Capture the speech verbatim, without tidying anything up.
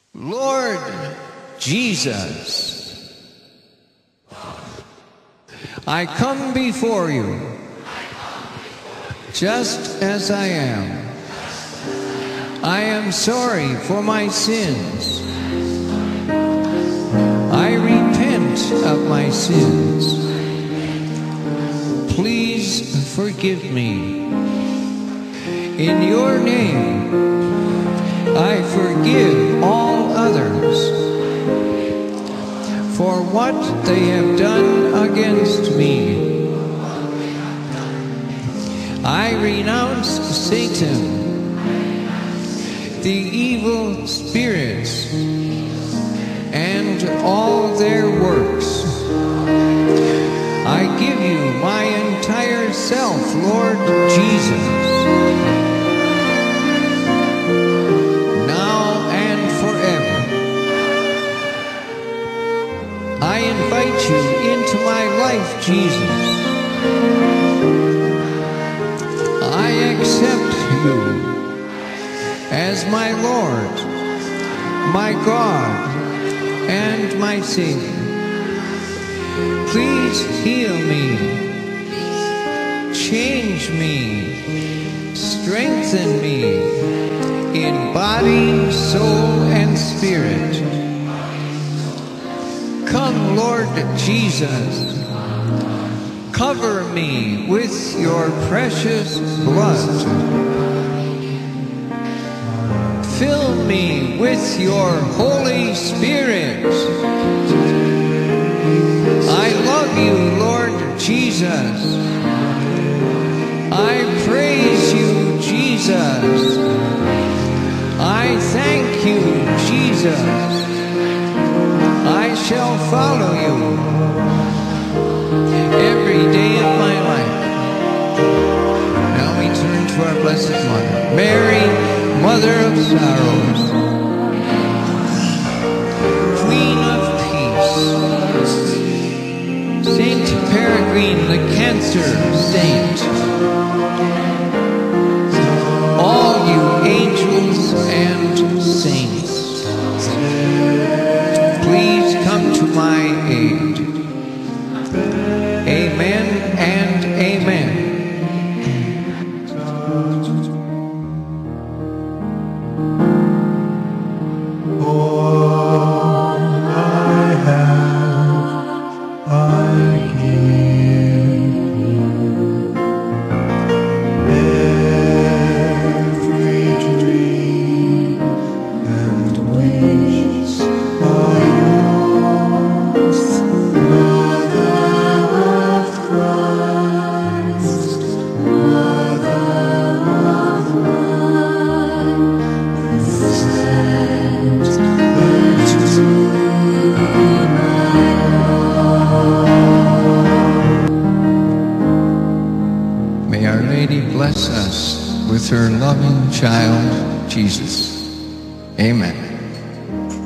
Lord Jesus, I come before you just as I am. I am sorry for my sins. I repent of my sins. Please forgive me. In your name, I forgive all others for what they have done against me. I renounce Satan, the evil spirits, and all their works. I give you my entire self, Lord Jesus, now and forever. I invite you into my life, Jesus. I accept you as my Lord, my God, and my Savior. Please heal me, change me, strengthen me in body, soul, and spirit. Come, Lord Jesus, cover me with your precious blood. Fill me with your Holy Spirit. I love you, Lord Jesus. I praise you, Jesus. I thank you, Jesus. I shall follow you every day of my life. Now we turn to our Blessed Mother, Mary, Mother of Sorrows, Queen of Peace, Saint Peregrine, the Cancer Saint, all you angels and saints, please come to my aid. Amen and amen. Bless us with her loving child, Jesus. Amen.